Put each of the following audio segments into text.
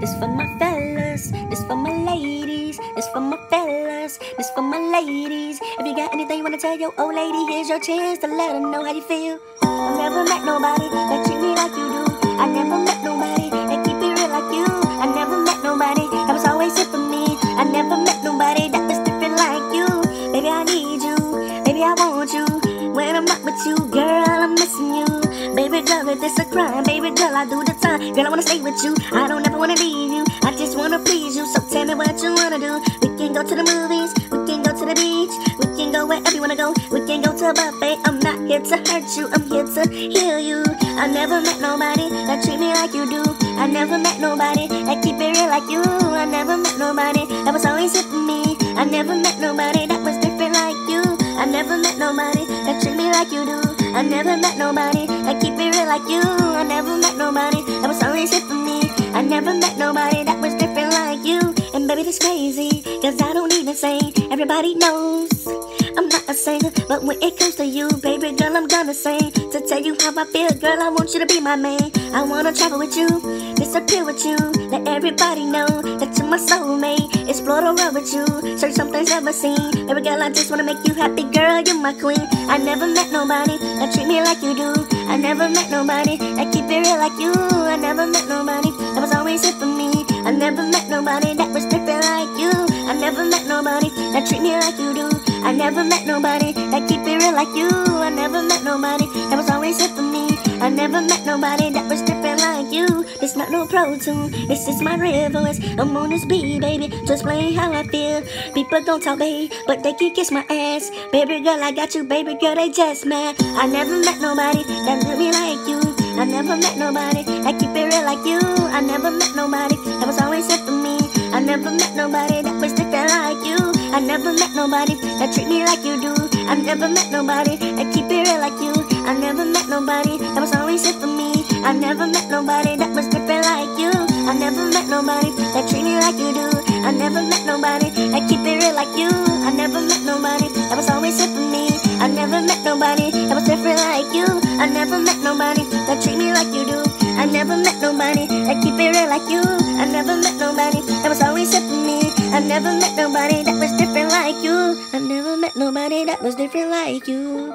This for my fellas, this for my ladies, this for my fellas, this for my ladies. If you got anything you wanna tell your old lady, here's your chance to let her know how you feel. I never met nobody that treat me like you do. I never met nobody that keep it real like you. I never met nobody that was always here for me. I never met nobody that was different like you. Baby, I need you, baby, I want you. When I'm not with you, girl, I'm missing you. Baby girl, if it's a crime, baby girl, I do the time. Girl, I wanna stay with you, I don't ever wanna leave you. I just wanna please you, so tell me what you wanna do. We can go to the movies, we can go to the beach, we can go wherever you wanna go. We can go to a buffet, I'm not here to hurt you, I'm here to heal you. I never met nobody that treat me like you do. I never met nobody that keep it real like you. I never met nobody that was always here for me. I never met nobody that was different like you. I never met nobody that treat me like you do. I never met nobody that keep it real like you. I never met nobody that was always here for me. I never met nobody that was different like you. And baby, this crazy, cause I don't even say. Everybody knows I'm not a singer, but when it comes to you, baby girl, I'm gonna sing. To tell you how I feel, girl, I want you to be my man. I wanna travel with you, disappear with you. Let everybody know that you're my soulmate. Explore the world with you, search something's never seen. Baby girl, I just wanna make you happy, girl, you're my queen. I never met nobody that treat me like you do. I never met nobody that keep it real like you. I never met nobody that was always here for me. I never met nobody that was different like you. I never met nobody that treat me like you do. I never met nobody that keep it real like you. I never met nobody that was always here for me. I never met nobody that was different like you. This not no pro tune, this is my real voice. I'm on this beat, baby, to explain how I feel. People don't talk, babe, but they can kiss my ass. Baby girl, I got you, baby girl, they just mad. I never met nobody that do me like you. I never met nobody that keep it real like you. I never met nobody that was always here for me. I never met nobody that was different like you. I never met nobody that treat me like you do. I never met nobody that keep it real like you. I never met nobody that was always here for me. I never met nobody that was different like you. I never met nobody that treat me like you do. I never met nobody that keep it real like you. I never met nobody that was always here for me. I never met nobody that was different like you. I never met nobody that treat me like you do. I never met nobody that keep it real like you. I never met nobody that was always here for me. I never met nobody that was different like you. I never met nobody that was different like you.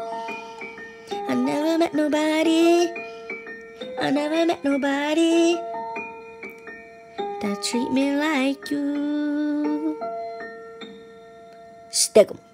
I never met nobody. I never met nobody that treat me like you. Stick 'em.